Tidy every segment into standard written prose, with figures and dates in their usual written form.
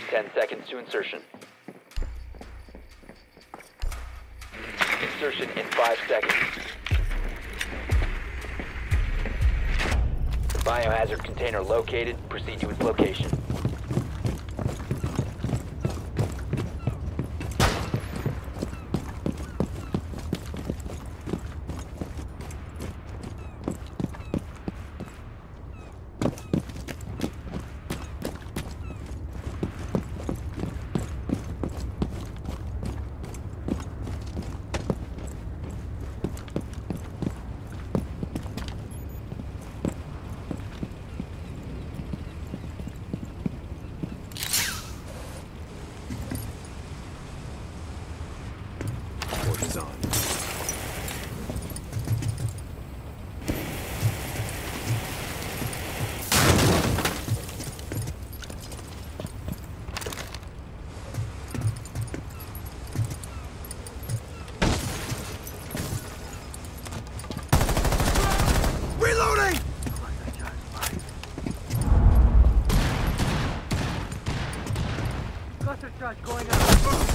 10 seconds to insertion. Insertion in 5 seconds. Biohazard container located. Proceed to its location. Is on. Reloading! Cluster charge going up.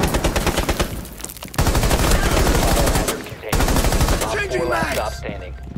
Stop standing.